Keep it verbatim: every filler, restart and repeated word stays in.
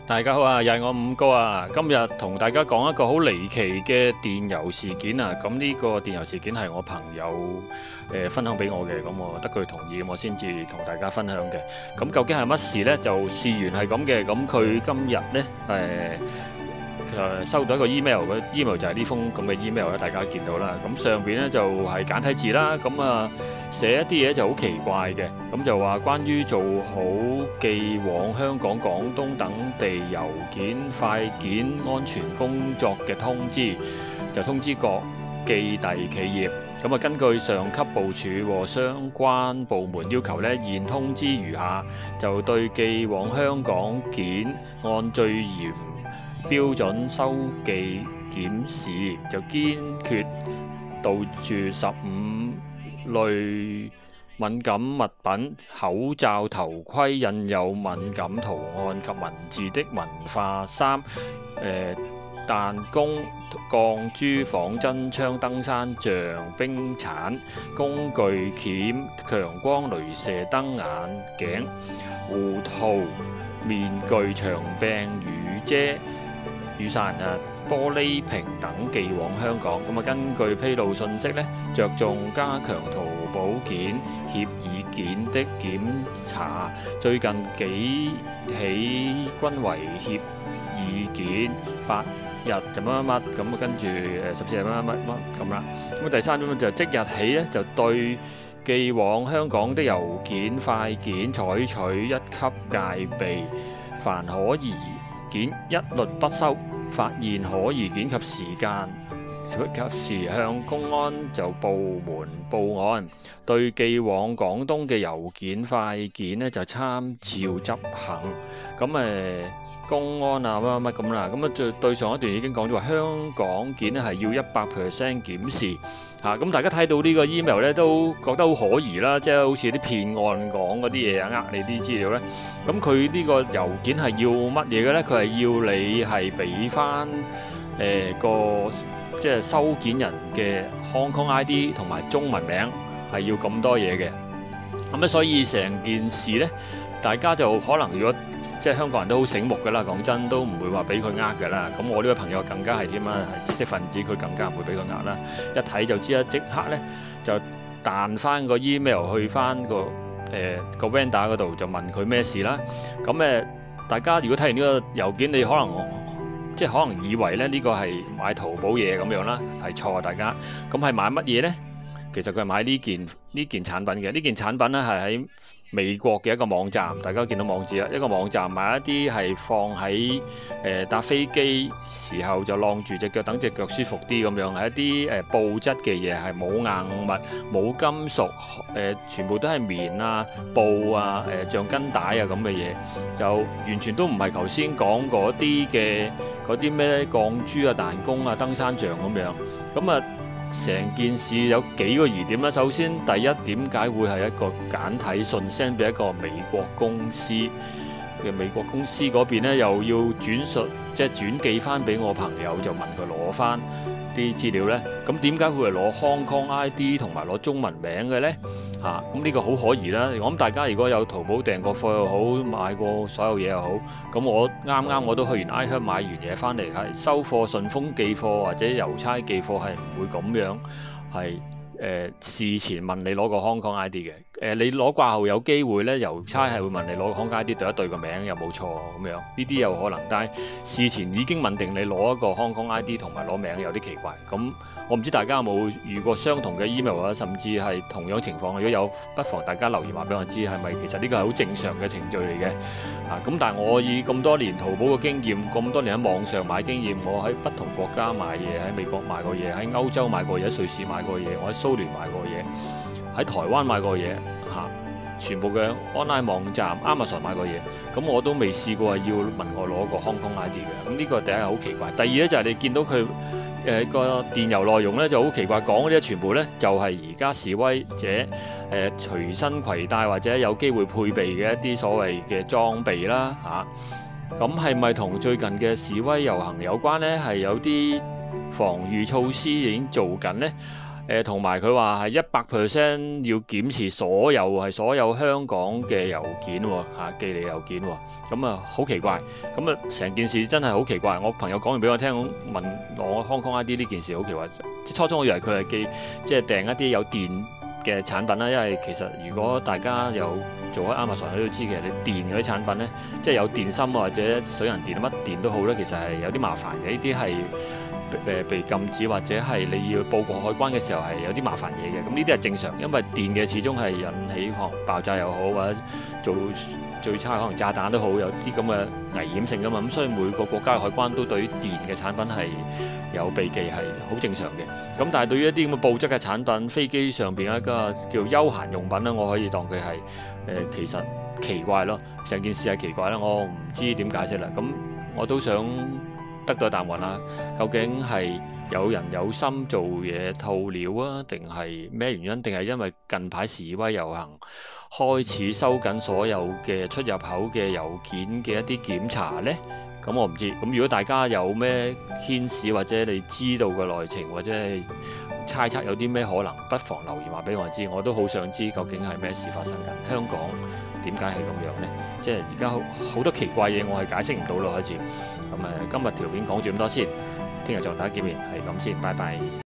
大家好啊，又係我五哥啊！今日同大家講一個好離奇嘅電郵事件啊！咁呢個電郵事件係我朋友誒、呃、分享俾我嘅，咁我得佢同意，我先至同大家分享嘅。咁究竟係乜事呢？就事緣係咁嘅。咁佢今日呢，誒、呃、誒收到一個 email，個 email 就係呢封咁嘅 email 咧，大家見到啦。咁上邊呢，就係、是、簡體字啦。咁啊〜寫一啲嘢就好奇怪嘅，咁就話關於做好寄往香港、廣東等地郵件快件安全工作嘅通知，就通知各寄遞企業。咁啊，根據上級部署和相關部門要求呢，現通知如下：就對寄往香港件按最嚴標準收寄檢視，就堅決杜絕十五類敏感物品、口罩、頭盔印有敏感圖案及文字的文化衫、誒彈弓、鋼珠、仿真槍、登山杖、冰鏟、工具鉗、強光鐳射燈、眼鏡、護套、面具、長柄雨遮、雨傘啊、玻璃瓶等寄往香港。咁啊，根據披露信息呢，着重加強淘寶件、協議件的檢查。最近幾起均為協議件，八日就乜乜乜咁啊，跟住誒十四日乜乜乜乜咁啦。咁啊，第三種就即日起呢，就對寄往香港的郵件快件採取一級戒備，凡可疑件一律不收，發現可疑件及時間及時向公安就部門報案。對寄往廣東嘅郵件快件呢，就參照執行。咁誒公安啊乜乜乜咁啦。咁啊對對上一段已經講咗話，香港件呢係要一百 percent 檢視嚇。咁、啊、大家睇到呢個 email 呢，都覺得好可疑啦，即係好似啲騙案講嗰啲嘢啊，呃你啲資料呢。咁佢呢個郵件係要乜嘢嘅呢？佢係要你係俾翻誒個即係收件人嘅 Hong Kong I D 同埋中文名，係要咁多嘢嘅。咁咧，所以成件事呢，大家就可能如果即係香港人都好醒目㗎啦，講真都唔會話俾佢呃㗎啦。咁我呢位朋友更加係點啊？係知識分子，佢更加唔會俾佢呃啦。一睇就知啦，即刻呢就彈翻個 email 去翻個誒、呃、個 vendor 嗰度，就問佢咩事啦。咁誒，大家如果睇完呢個郵件，你可能即係可能以為咧呢個係買淘寶嘢咁樣啦，係錯，大家。咁係買乜嘢呢？其實佢係買呢件呢件產品嘅。呢件產品咧係喺美國嘅一個網站，大家見到網址啦。一個網站買一啲係放喺誒、呃、搭飛機時候就晾住隻腳，等隻腳舒服啲咁樣，係一啲誒、呃、布質嘅嘢，係冇硬物、冇金屬，誒、呃、全部都係棉啊、布啊、誒、呃、橡筋帶啊咁嘅嘢，就完全都唔係頭先講嗰啲嘅嗰啲咩鋼珠啊、彈弓啊、登山杖咁樣。咁啊〜成件事有幾個疑點啦。首先，第一，點解會係一個簡體信 send 俾一個美國公司嘅？美國公司嗰邊呢，又要轉述，即係轉寄翻俾我朋友，就問佢攞翻啲資料呢。咁點解會係攞 Hong Kong I D 同埋攞中文名嘅呢？嚇、啊，咁呢個好可疑啦。我諗大家如果有淘寶訂過貨又好，買過所有嘢又好，咁我啱啱我都去完 iHerb 買完嘢翻嚟，係收貨順豐寄貨或者郵差寄貨係唔會咁樣係。誒、呃、事前問你攞個 Hong Kong I D 嘅，誒、呃、你攞掛號有機會咧，郵差係會問你攞個 Hong Kong I D 對一對個名有冇錯咁樣，呢啲有可能。但係事前已經問定你攞一個 Hong Kong I D 同埋攞名有啲奇怪。咁我唔知大家有冇遇過相同嘅 email 啊，甚至係同樣情況。如果有，不妨大家留言話俾我知，係咪其實呢個係好正常嘅程序嚟嘅？啊，咁但係我以咁多年淘寶嘅經驗，咁多年喺網上買經驗，我喺不同國家買嘢，喺美國買過嘢，喺歐洲買過嘢，喺瑞士買過嘢，我喺蘇聯買過嘢，喺台灣買過嘢，嚇、啊，全部嘅 online 網站 Amazon 買過嘢，咁我都未試過係要問我攞個 Hong Kong I D 嘅。咁呢個第一係好奇怪。第二咧就係、是、你見到佢誒個電郵內容咧就好奇怪，講嗰啲全部咧就係而家示威者誒、呃、隨身攜帶或者有機會配備嘅一啲所謂嘅裝備啦，嚇，咁係咪同最近嘅示威遊行有關呢？係有啲防禦措施已經做緊呢？誒、 誒同埋佢話係一百 percent 要檢視所有係所有香港嘅郵件喎、啊、寄嚟郵件喎，咁啊好奇怪，咁啊成件事真係好奇怪。我朋友講完俾我聽，問我 Hong Kong I D 呢件事好奇怪。初初我以為佢係寄即係訂一啲有電嘅產品啦，因為其實如果大家有做開 Amazon 你都知嘅，你電嗰啲產品咧，即係有電芯或者水銀電乜電都好咧，其實係有啲麻煩嘅。呢啲係誒被禁止或者係你要報過海關嘅時候係有啲麻煩嘢嘅。咁呢啲係正常，因為電嘅始終係引起可能爆炸又好，或者做最差可能炸彈都好，有啲咁嘅危險性噶嘛。咁所以每個國家嘅海關都對於電嘅產品係有避忌，係好正常嘅。咁但係對於一啲咁嘅布質嘅產品，飛機上邊一個叫休閒用品咧，我可以當佢係誒其實奇怪咯，成件事係奇怪啦，我唔知點解釋啦。咁我都想得到答案啦，究竟係有人有心做嘢套料啊，定係咩原因？定係因為近排示威遊行開始收緊所有嘅出入口嘅郵件嘅一啲檢查呢？咁我唔知。咁如果大家有咩牽涉或者你知道嘅內情，或者係猜測有啲咩可能，不妨留言話俾我知，我都好想知究竟係咩事發生緊。香港點解係咁樣呢？即係而家好多奇怪嘢，我係解釋唔到咯，開始。咁誒，今日條片講住咁多先，聽日再同大家見面，係咁先，拜拜。